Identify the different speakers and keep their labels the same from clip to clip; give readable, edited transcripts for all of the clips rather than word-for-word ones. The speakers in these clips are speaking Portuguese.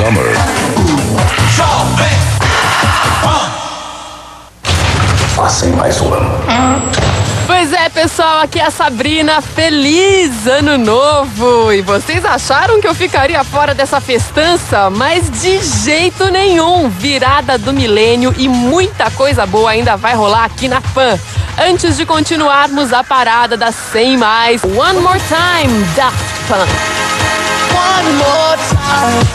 Speaker 1: Summer.
Speaker 2: Jovem Pan.
Speaker 1: Sem mais um ano.
Speaker 3: Pois é, pessoal, aqui é a Sabrina. Feliz Ano Novo! E vocês acharam que eu ficaria fora dessa festança? Mas de jeito nenhum! Virada do milênio e muita coisa boa ainda vai rolar aqui na Pan. Antes de continuarmos a parada das 100 mais, One More Time, Daft Punk.
Speaker 4: One more time.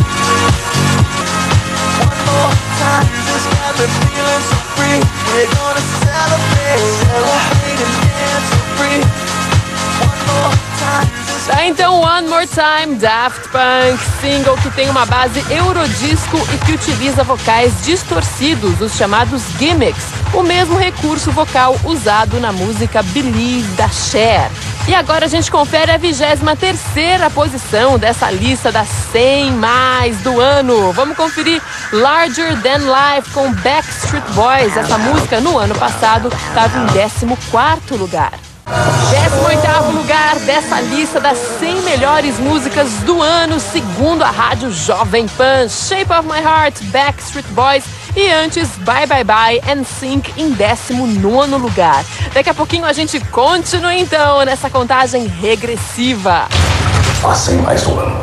Speaker 4: One more time. This got me feeling so free. We're gonna celebrate and dance so free. One more time.
Speaker 3: Tá, então, One More Time, Daft Punk, single que tem uma base eurodisco e que utiliza vocais distorcidos, os chamados gimmicks, o mesmo recurso vocal usado na música Believe, da Cher. E agora a gente confere a 23ª posição dessa lista das 100 mais do ano. Vamos conferir Larger Than Life com Backstreet Boys. Essa música no ano passado estava em 14º lugar. 18º lugar dessa lista das 100 melhores músicas do ano, segundo a rádio Jovem Pan. Shape of My Heart, Backstreet Boys e antes Bye Bye Bye, NSYNC em 19º lugar. Daqui a pouquinho a gente continua então nessa contagem regressiva.
Speaker 1: Sem mais um ano.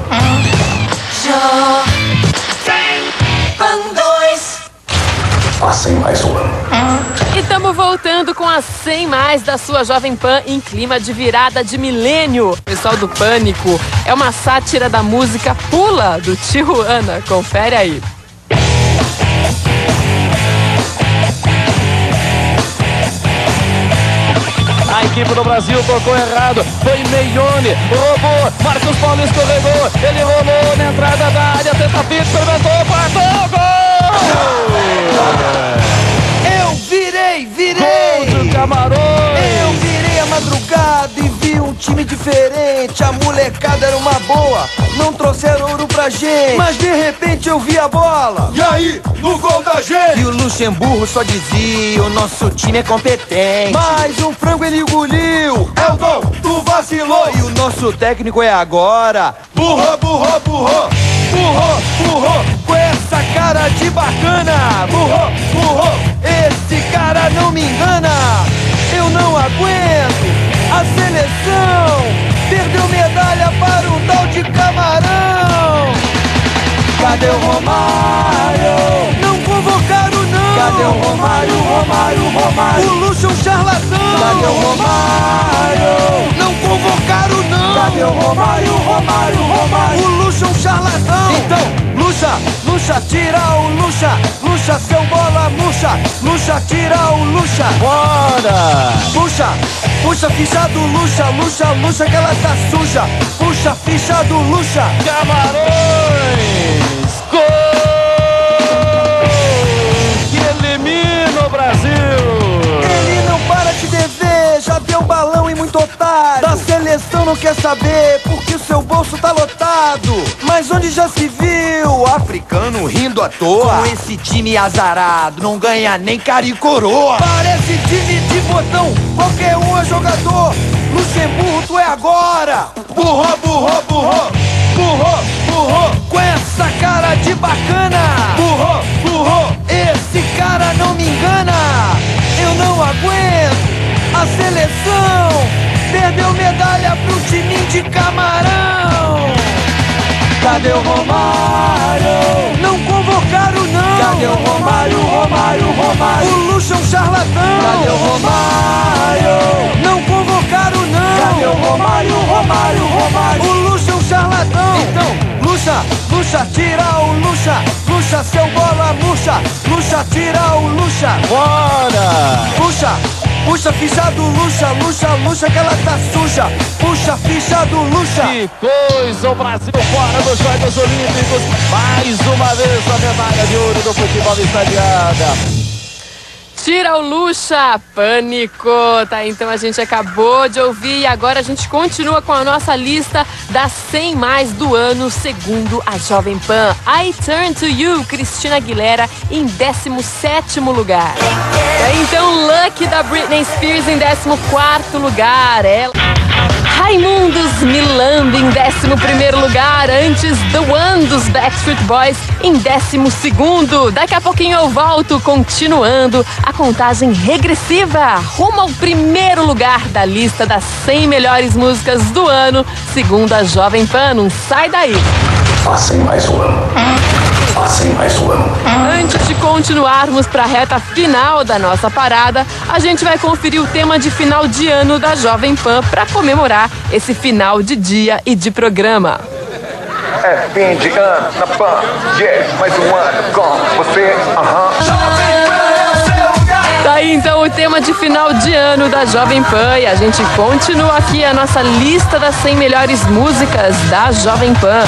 Speaker 4: Jovem Pan 2.
Speaker 1: Sem mais um ano.
Speaker 3: E estamos voltando com as 100 mais da sua Jovem Pan em clima de virada de milênio. O pessoal do Pânico é uma sátira da música Pula, do Tijuana. Confere aí.
Speaker 5: A equipe do Brasil tocou errado, foi Meione, roubou, Marcos Paulo escorregou, ele rolou na entrada da área, tenta fita, experimentou, partou, gol!
Speaker 6: Eu virei!
Speaker 5: Gol do Camarões!
Speaker 6: Eu virei a madrugada e vi um time diferente. A molecada era uma boa, não trouxeram ouro pra gente. Mas de repente eu vi a bola.
Speaker 2: E aí, no gol da gente?
Speaker 6: E o Luxemburgo só dizia, o nosso time é competente. Mas um frango ele engoliu.
Speaker 2: É o gol, tu vacilou.
Speaker 6: E o nosso técnico é agora.
Speaker 2: Burrou, burrou, burrou. Burrou, burrou.
Speaker 6: Com essa cara de bacana.
Speaker 2: Burrou, burrou.
Speaker 6: Esse cara não me engana. Eu não aguento. A seleção perdeu medalha para um tal de Camarão. Cadê o Romário? Não convocaram não. Cadê o Romário, Romário, Romário? O Luxo é um charlatão. Cadê o Romário? Não convocaram não. Cadê o Romário, Romário, Romário? O Luxo é um charlatão. Então, Luxa, tira o Luxa, seu bola murcha. Luxa, tira o Luxa.
Speaker 5: Bora!
Speaker 6: Puxa a ficha do Luxa que ela tá suja. Puxa a ficha do Luxa.
Speaker 5: Camarões! Gol! Que elimina o Brasil!
Speaker 6: Ele não para de dever, já deu balão e muito otário. Da seleção não quer saber, porque o seu bolso tá lotado. Mas onde já se viu africano rindo à toa? Com esse time azarado, não ganha nem cara e coroa. Parece time de botão, qualquer um é jogador. Luxemburgo, tu é agora.
Speaker 2: Burrou, burrou, burrou. Burrou, burrou.
Speaker 6: Com essa cara de bacana.
Speaker 2: Burrou, burrou.
Speaker 6: Esse cara não me engana. Eu não aguento. A seleção perdeu medalha pro time de Camarão. Cadê o Romário? Não convocaram não. Cadê o Romário, Romário, Romário? O Luxo é um charlatão. Cadê o Romário? Não convocaram não. Cadê o Romário, Romário, Romário? O Luxo é um charlatão. Então, Luxa, tira o Luxa, seu bola murcha. Luxa, tira o Luxa.
Speaker 5: Bora!
Speaker 6: Puxa a ficha do Luxa que ela tá suja. Puxa a ficha do Luxa.
Speaker 5: Que coisa! O Brasil fora dos Jogos Olímpicos. Mais uma vez a medalha de ouro do futebol estadiada.
Speaker 3: Tira o Luxa, Pânico. Tá, então a gente acabou de ouvir e agora a gente continua com a nossa lista das 100 mais do ano, segundo a Jovem Pan. I Turn to You, Cristina Aguilera, em 17º lugar. Então, Lucky, da Britney Spears, em 14º lugar. Ela... Raimundos Me Lambe em 11º lugar, antes The One dos Backstreet Boys em 12º. Daqui a pouquinho eu volto, continuando a contagem regressiva rumo ao primeiro lugar da lista das 100 melhores músicas do ano, segundo a Jovem Pan. Não sai daí!
Speaker 1: Passem mais um ano. Passem mais um ano.
Speaker 3: Antes de continuarmos para a reta final da nossa parada, a gente vai conferir o tema de final de ano da Jovem Pan para comemorar esse final de dia e de programa.
Speaker 2: É fim de ano na Pan, yeah, mais um ano com você,
Speaker 3: Daí então o tema de final de ano da Jovem Pan, e a gente continua aqui a nossa lista das 100 melhores músicas da Jovem Pan.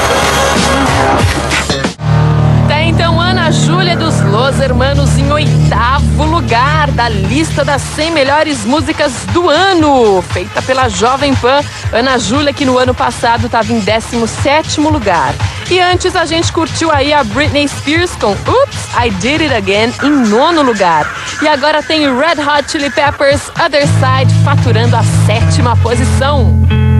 Speaker 3: Daí então Ana Júlia dos Los Hermanos em 8º lugar da lista das 100 melhores músicas do ano, feita pela Jovem Pan. Ana Júlia, que no ano passado estava em 17º lugar. E antes a gente curtiu aí a Britney Spears com Oops, I Did It Again em 9º lugar. E agora tem Red Hot Chili Peppers, Other Side, faturando a 7ª posição.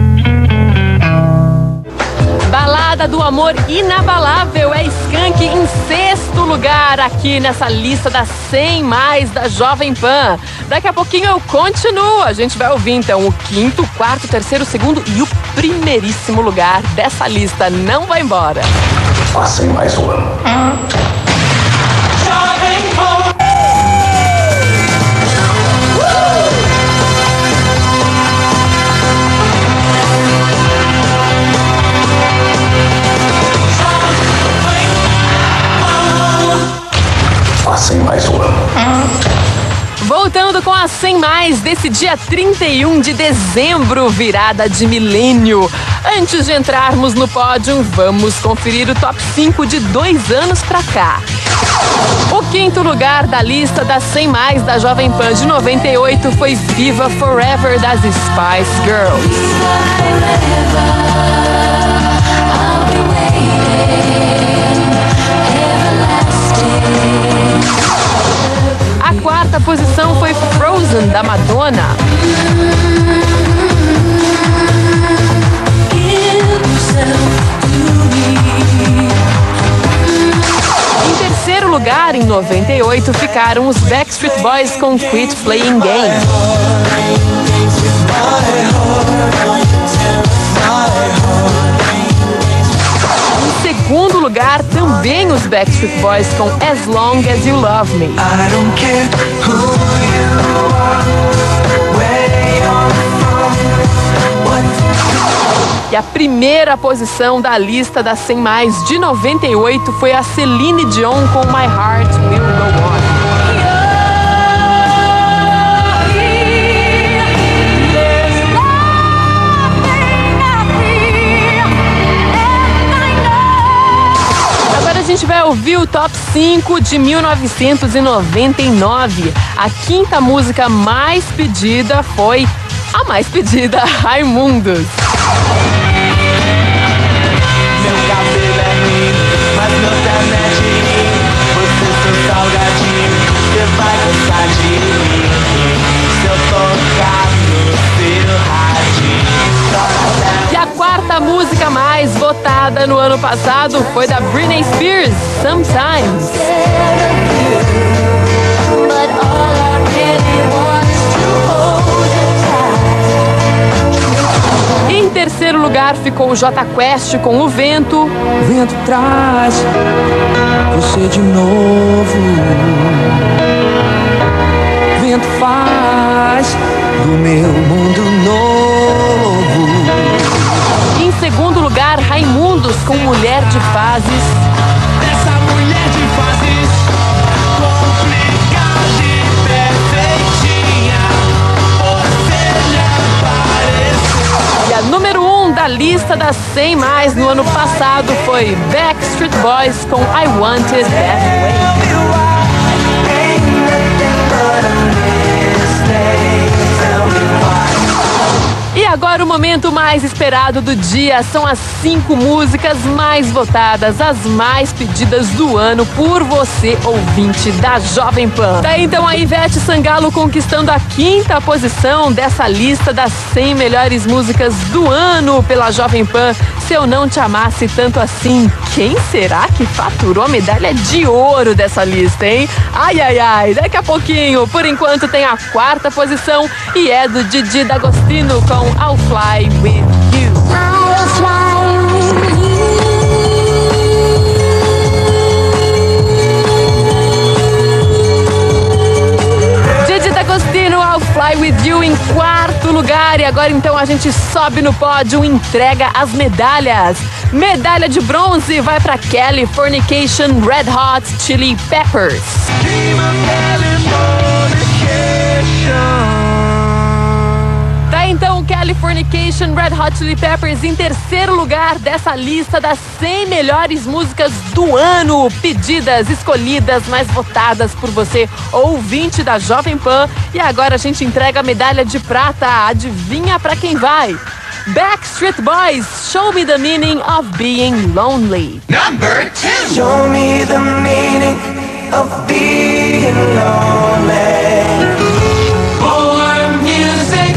Speaker 3: Balada do Amor Inabalável é Skank em 6º lugar aqui nessa lista das 100 mais da Jovem Pan. Daqui a pouquinho eu continuo, a gente vai ouvir então o 5º, 4º, 3º, 2º e o primeiríssimo lugar dessa lista. Não vai embora.
Speaker 1: Passem mais um ano. Passem mais um ano.
Speaker 3: Voltando com a 100 mais desse dia 31 de dezembro, virada de milênio. Antes de entrarmos no pódio, vamos conferir o top 5 de 2 anos pra cá. O 5º lugar da lista das 100 mais da Jovem Pan de 98 foi Viva Forever das Spice Girls. A 4ª posição foi Frozen, da Madonna. Em 3º lugar, em 98, ficaram os Backstreet Boys com Quit Playing Games. Em 2º lugar, também os Backstreet Boys com As Long As You Love Me. E a primeira posição da lista das 100 mais de 98 foi a Celine Dion com My Heart Will Go On. A gente vai ouvir o top 5 de 1999. A 5ª música mais pedida foi a mais pedida, Raimundos.
Speaker 4: Meu cabelo é lindo, mas meu terno é de mim. Você seu salgadinho, você vai gostar de mim. Se eu tocar no seu radinho.
Speaker 3: E a 4ª música mais votada no ano passado foi da Britney Spears, Sometimes. Em 3º lugar ficou o Jota Quest com O Vento.
Speaker 6: O vento traz você de novo. O vento faz do meu mundo novo.
Speaker 3: Em 2º lugar, Raimundos com Mulher de Fases.
Speaker 4: Essa mulher de fases complicada e perfeitinha. Você já apareceu.
Speaker 3: E a número 1 da lista das 100 mais no ano passado foi Backstreet Boys com I Want It That Way. E agora o momento mais esperado do dia são as 5 músicas mais votadas, as mais pedidas do ano por você, ouvinte da Jovem Pan. Daí então a Ivete Sangalo conquistando a 5ª posição dessa lista das 100 melhores músicas do ano pela Jovem Pan. Se eu não te amasse tanto assim, quem será que faturou a medalha de ouro dessa lista, hein? Ai, ai, ai, daqui a pouquinho. Por enquanto tem a 4ª posição e é do Didi D'Agostino com I'll Fly With You.
Speaker 7: I'll fly with you.
Speaker 3: Didi D'Agostino, I'll Fly With You em 4º lugar. E agora então a gente sobe no pódio e entrega as medalhas. Medalha de bronze vai para Californication Red Hot Chili Peppers. Tá então Californication Red Hot Chili Peppers em 3º lugar dessa lista das 100 melhores músicas do ano, pedidas, escolhidas, mais votadas por você, ouvinte da Jovem Pan. E agora a gente entrega a medalha de prata. Adivinha pra quem vai? Backstreet Boys, Show Me the Meaning of Being Lonely.
Speaker 1: Number 2.
Speaker 6: Show me the meaning of being lonely.
Speaker 4: More music.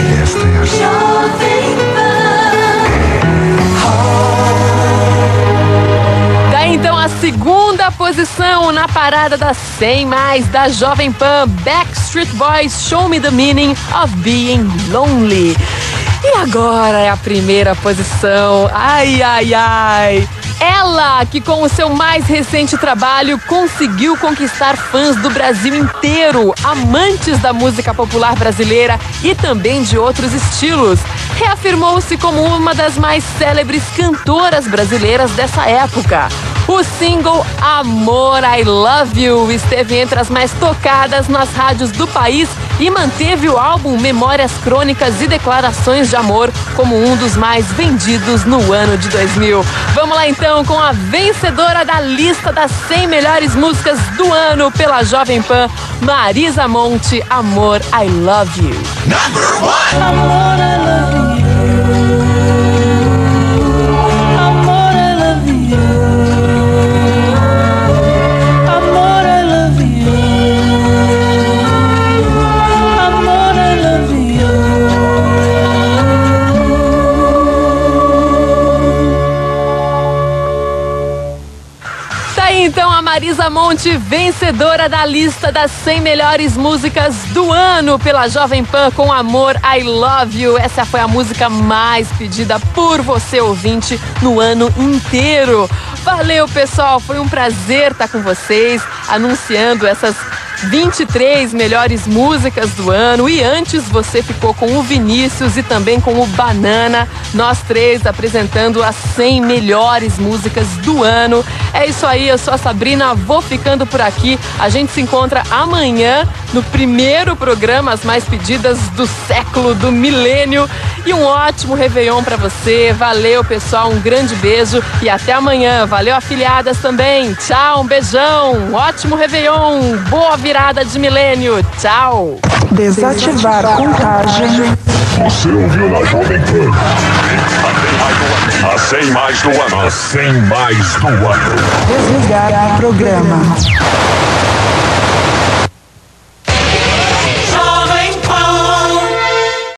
Speaker 3: Daí então a 2ª posição na parada das 100 mais da Jovem Pan, Backstreet Boys, Show Me the Meaning of Being Lonely. E agora é a 1ª posição. Ai, ai, ai. Ela, que com o seu mais recente trabalho conseguiu conquistar fãs do Brasil inteiro, amantes da música popular brasileira e também de outros estilos. Reafirmou-se como uma das mais célebres cantoras brasileiras dessa época. O single Amor, I Love You esteve entre as mais tocadas nas rádios do país e manteve o álbum Memórias Crônicas e Declarações de Amor como um dos mais vendidos no ano de 2000. Vamos lá então com a vencedora da lista das 100 melhores músicas do ano pela Jovem Pan, Marisa Monte, Amor, I Love You.
Speaker 1: Number 1.
Speaker 6: Amor, I love you. Amor, I love you. Amor, I love you. Amor, I love you.
Speaker 3: Tá aí então a Marisa Monte, vencedora da lista das 100 melhores músicas do ano pela Jovem Pan com Amor, I Love You. Essa foi a música mais pedida por você, ouvinte, no ano inteiro. Valeu, pessoal, foi um prazer estar com vocês, anunciando essas 23 melhores músicas do ano. E antes você ficou com o Vinícius e também com o Banana, nós 3 apresentando as 100 melhores músicas do ano. É isso aí, eu sou a Sabrina, vou ficando por aqui. A gente se encontra amanhã no primeiro programa, as mais pedidas do século, do milênio. E um ótimo Réveillon pra você. Valeu, pessoal, um grande beijo e até amanhã. Valeu, afiliadas também. Tchau, um beijão, ótimo Réveillon, boa virada de milênio. Tchau.
Speaker 8: Desativar contagem.
Speaker 1: Você ouviu na Jovem Pan? A 100 mais do ano. A 100 mais do ano.
Speaker 8: Desligar programa.